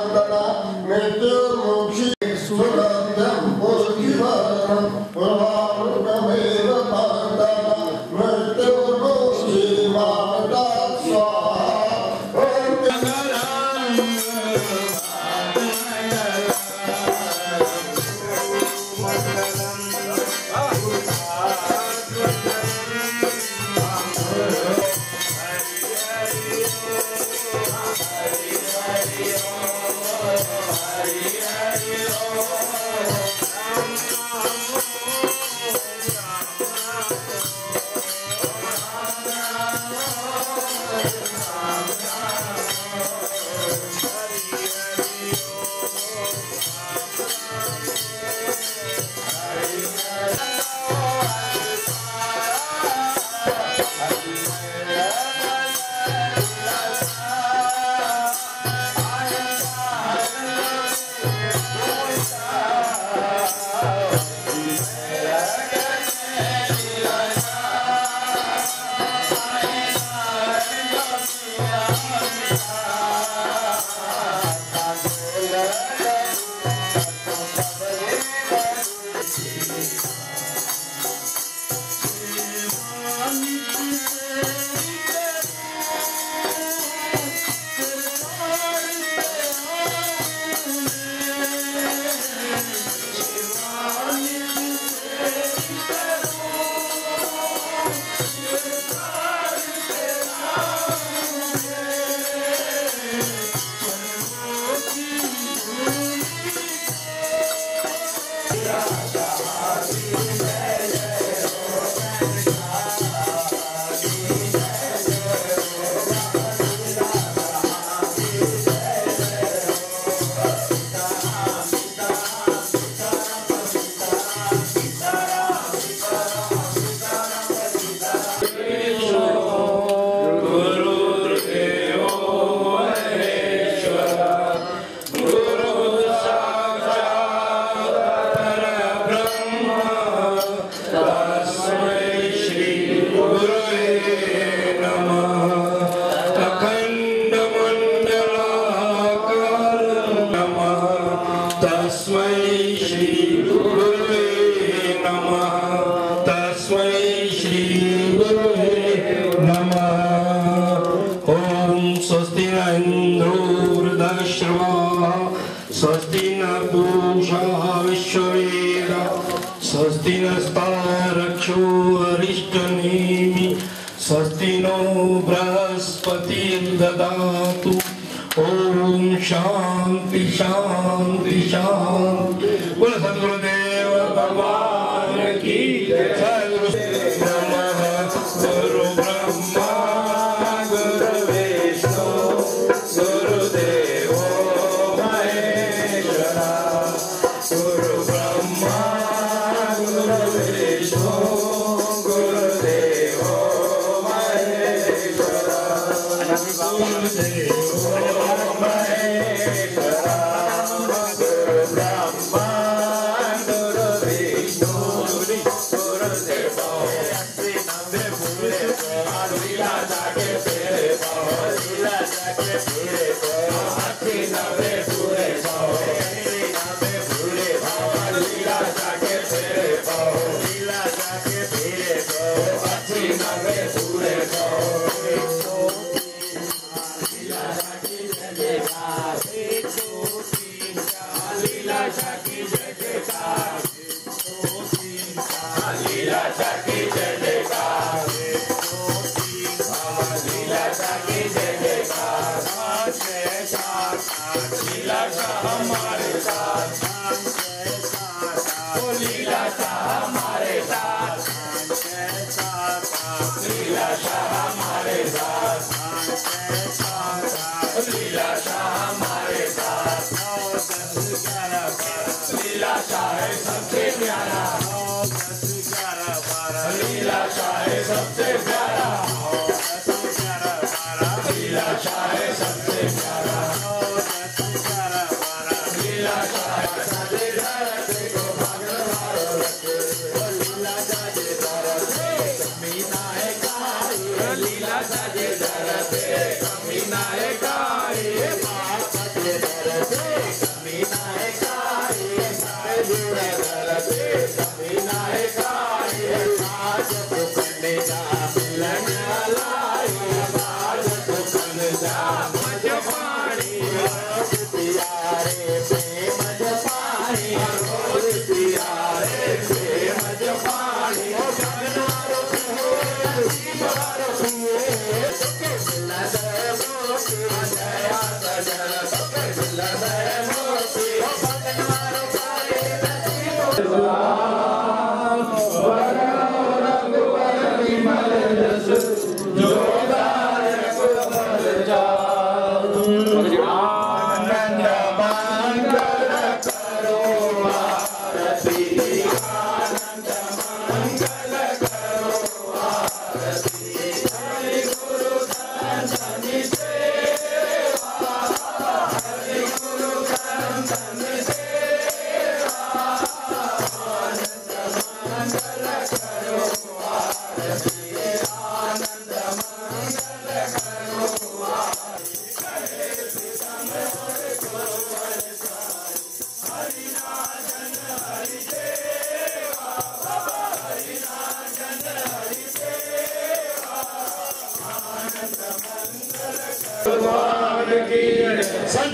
लीला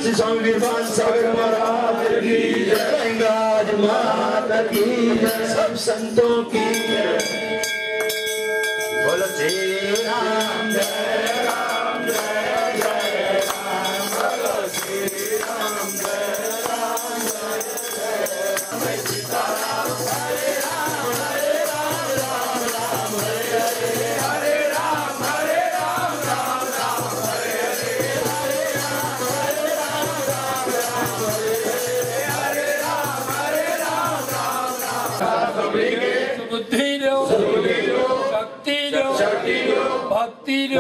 स्वामी वीरपाल सागर महाराज की जय, गंगाज माता की जय, सब संतों की जय। बोलो श्री राम जय राम जय जय राम, बोलो श्री राम जय राम जय जय सीताराम, हरे राम राम राम हरे हरे, हरे राम राम राम हरे हरे, हरे राम राम राम हरे हरे, हरे राम राम सभी के बुद्धि लो, शक्ति लो, भक्ति लो।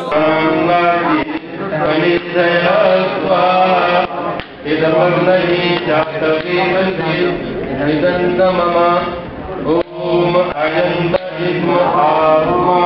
ओम अयंत जिस्म आत्मा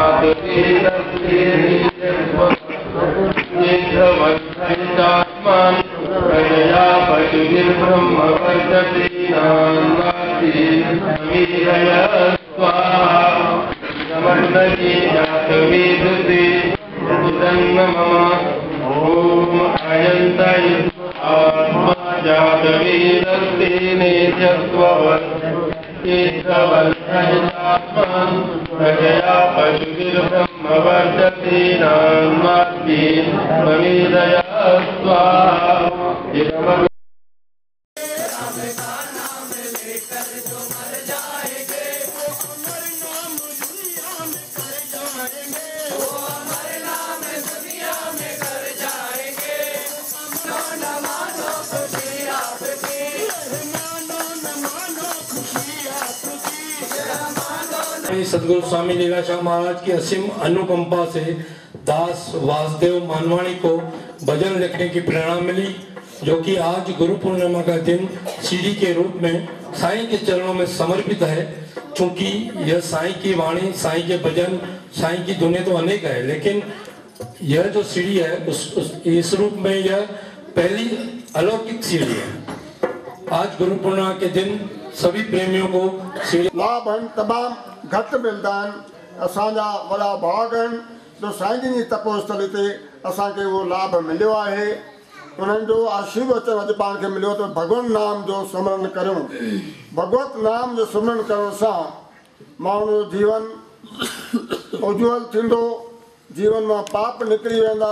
जातमान प्रजया पशुर्ब्रह्म वर्तते नान्नास्ति समीरय स्वाहा समन्नति जातवेदते तन्न मम। ओम अयंत आत्मा जातवेदस्ते नेत्यस्ववत् केशवल्लयतात्मन् प्रजया पशुर्ब्रह्म वर्तते नान्नास्ति समीरय स्वाहा। सदगुरु स्वामी लीलाशाह महाराज की असीम अनुकंपा से दास वासुदेव मानवाणी को भजन लिखने की प्रेरणा मिली, जो कि आज गुरु पूर्णिमा का दिन सीडी के रूप में साईं के चरणों में समर्पित है। क्योंकि यह साईं की वाणी, साईं के भजन, साईं की धुनें तो अनेक है, लेकिन यह जो सीडी है इस रूप में यह पहली अलौकिक सीडी है। आज गुरु पूर्णिमा के दिन सभी प्रेमियों को लाभ तमाम घट मिलता असांजा वड़ा भाग जो साईं जी तपोस्थली ते असांखे वो लाभ मिलो है। उन्हनि जो आशीर्वचन अॼु पाण खे मिलियो तो भगवान नाम जो सुमरण करूं। भगवत नाम जो सुमरण करण सां माण्हू जो जीवन उज्जवल थींदो, जीवन में पाप निकरी वेंदा।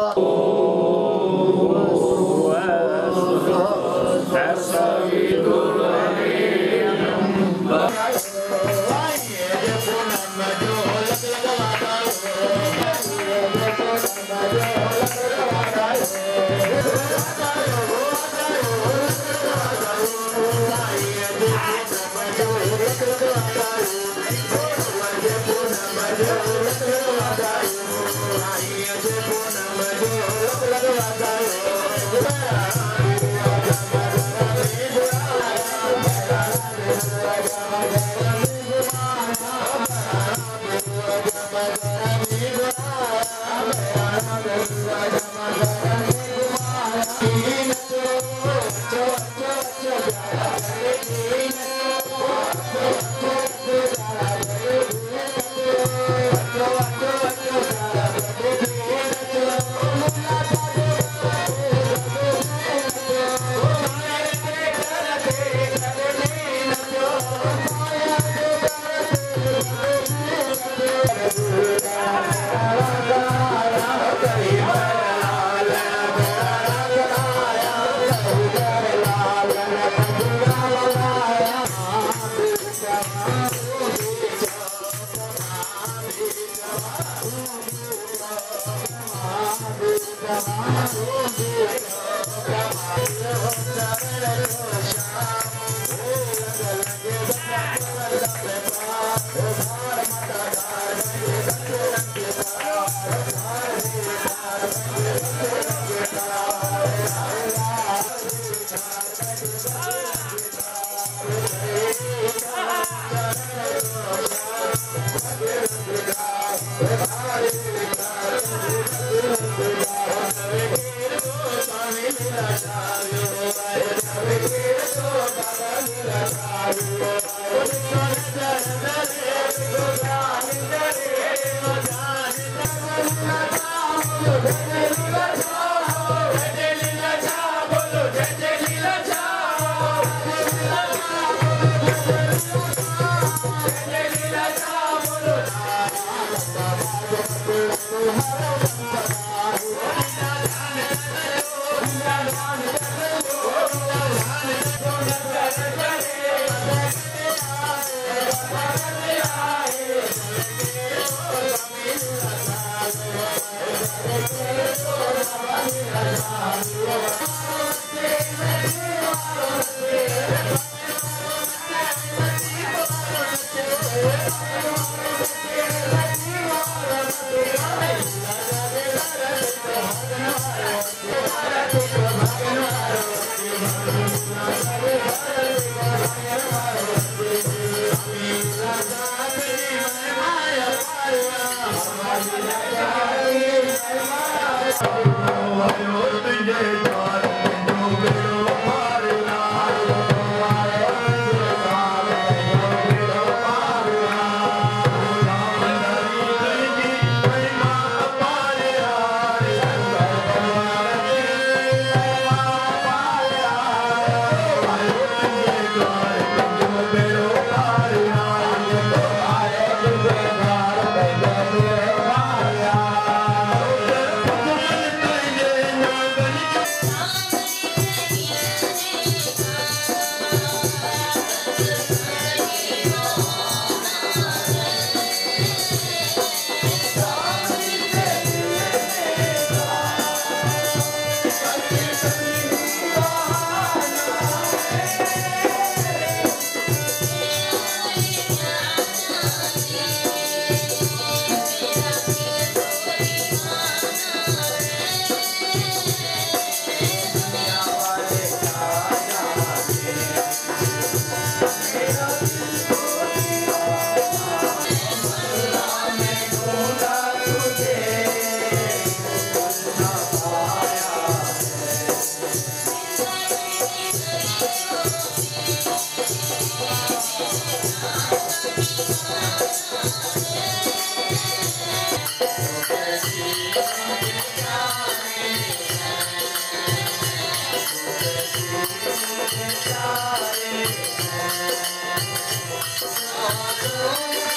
प्यारे